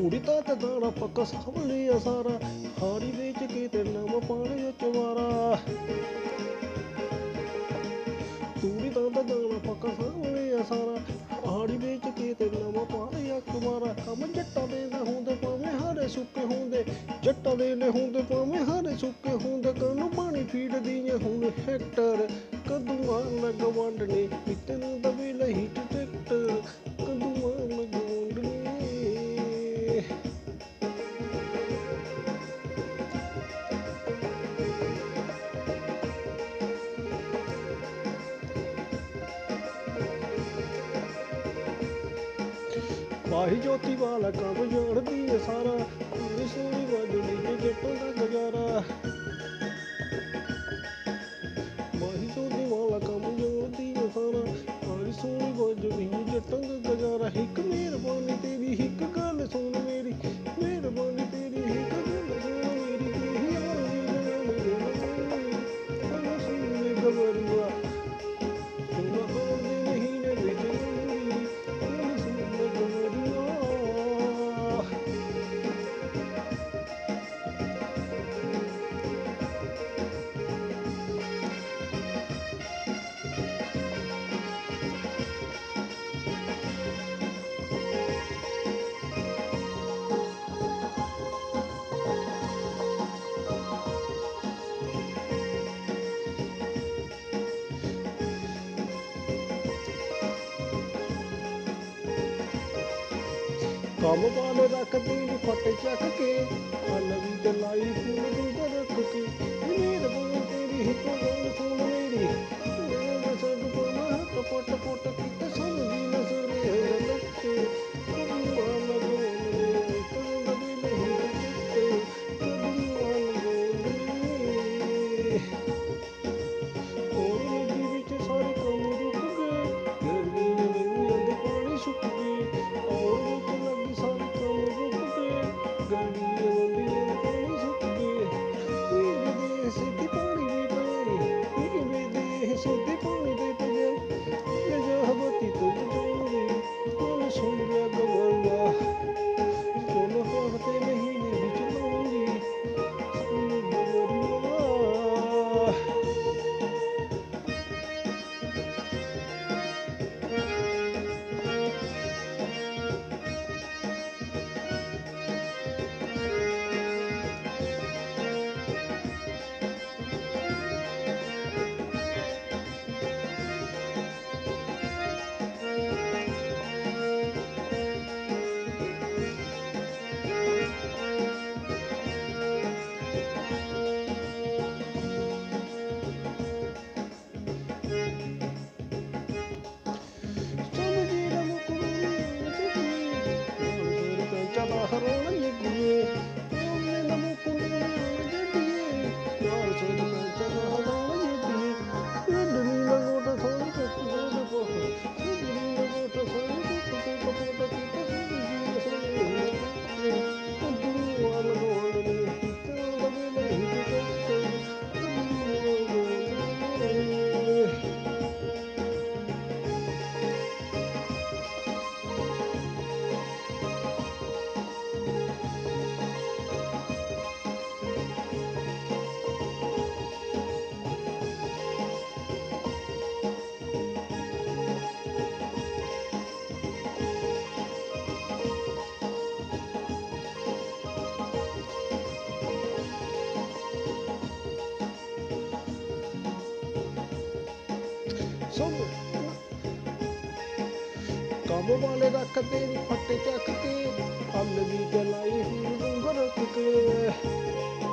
ਤੂੜੀ ਤਾਂ ਤੇ ਦਾਣਾ ਪੱਕਾ ਸਭ ਲਿਆ ਸਾਰਾ, ਹਾੜੀ ਵੇਚ ਕੇ ਤੇ ਨਵਾਂ ਪਾਲਿਆ ਚਵਾਰਾ। ਤੂੜੀ ਤਾਂ ਤੇ ਦਾਣਾ ਪੱਕਾ ਸਭ ਲਿਆ ਸਾਰਾ, ਹਾੜੀ ਵੇਚ ਕੇ ਤੇ ਨਵਾਂ ਪਾਲਿਆ ਚਵਾਰਾ। ਕੰਮ ਜੱਟਾਂ ਦੇ ਨੇ ਹੁੰਦੇ ਭਾਵੇਂ ਹਾਰੇ ਸੁੱਕੇ ਹੁੰਦੇ, ਜੱਟਾਂ ਦੇ ਨੇ ਹੁੰਦੇ ਭਾਵੇਂ ਹਾਰੇ ਸੁੱਕੇ ਹੁੰਦੇ। ਕਾਨੂੰ ਪਾਣੀ ਫੀਡਦੀਆਂ ਹੁਣ ਹੈਕਟਰ, ਕਦੂਆਂ ਲੱਗ ਵੰਡਣੇ ਪਿੱਤੇ ਨੂੰ ਦਵੇ ਲਈ ਟਰੈਕਟਰ, ਕਦੂਆਂ ਲੱਗ ਵੰਡਣੇ। ਮਾਹੀ ਜੋਤੀ ਵਾਲਾ ਕੰਮ ਜਾਣਦੀ ਏ ਸਾਰਾ, ਪੂਰੀ ਸੋਹਣੀ ਵੱਜਣੀ ਜੇ ਜੱਟਾਂ ਦਾ ਗੁਜ਼ਾਰਾ। ਮਾਹੀ ਜੋਤੀ ਵਾਲਾ ਕੰਮ ਜਾਣਦੀ ਏ ਸਾਰਾ, ਪੂਰੀ ਸੋਹਣੀ ਵੱਜਣੀ ਜੇ ਜੱਟਾਂ ਦਾ ਗੁਜ਼ਾਰਾ। ਇੱਕ ਮਿਹਰਬਾਨੀ ਤੇਰੀ ਇੱਕ ਗੱਲ ਸੁਣ ਮੇਰੀ, ਮਿਹਰਬਾਨੀ ਤੇਰੀ ਇੱਕ ਗੱਲ ਸੁਣ ਮੇਰੀ। ਤੇਰੀ ਯਾਰ ਸੁਣ ਗਵਰੂਆ ਸੁਣਾ ਦੇ ਮਹੀਨੇ ਵਿੱਚ ਮੇਰੀ, ਸੁਣ ਗਵਰੂਆ। ਕੰਮ ਵਾਲੇ ਰੱਖਦੇ ਨੀ ਫੱਟੇ ਚੱਕ ਕੇ, ਹਲ ਵੀ ਜਲਾਈ ਫੂਲ ਦੂਰ ਰੱਖ ਕੇ। ਮਿਹਰਬਾਨੀ ਤੇਰੀ ਇੱਕ ਗੱਲ ਸੁਣ ਮੇਰੀ, ਮੈਂ ਸਭ ਪਾਵਾਂ ਹੱਥ ਪੁੱਟ ਪੁੱਟ ਕੇ ਸਮਝੀ ਨਾ ਸਰੇ ਲੱਕੇ। ਕਦੂਆਂ ਲਗਾਉਣੇ ਤੂੰ ਦਵੇ ਨਹੀਂ ਟੁੱਟੇ, ਕਦੂਆਂ ਲਗਾਉਣੇ। ਕੋਰੇ ਦੀ ਵਿੱਚ ਸਾਰੇ ਕੰਮ ਰੁਕ ਗਏ, ਗਰਮੀ ਨੇ ਮੈਨੂੰ ਅੱਧ ਪਾਣੀ ਸੁੱਕ ਗਏ। ਔਰ ਵਿੱਚ ਲੱਗੀ ਸਾਰੇ ਕੰਮ ਰੁਕ ਗਏ, ਗਰਮੀ ਨੇ ਮੰਡੀਆਂ ਪਾਣੀ ਸੁੱਕ ਗਏ। ਪੀਵੇ ਦੇ ਸਿੱਧੀ ਪਾਣੀ ਦੀ ਪਈ, ਪੀਵੇ ਦੇ ਸਿੱਧੀ ਪਾਣੀ ਦੇ ਪਈ। ਮੈਂ ਜਹਬਤੀ ਤੋਂ ਜਾਊਂਗੀ ਕੋਲ ਸੁਣ ਲਿਆ ਗਵਰੂਆ, ਚਲੋ ਹਾਰ ਤੇ ਮਹੀਨੇ ਵਿੱਚ ਲਾਉਂਗੀ ਸੁਣ ਗਵਰੂਆ। ਕੰਮ ਵਾਲੇ ਰੱਖਦੇ ਨੀ ਫੱਟੇ ਚੱਕ ਕੇ, ਹਲ ਵੀ ਜਲਾਈ ਹੁਣ ਡੂੰਘਰ ਰੱਖ ਕੇ।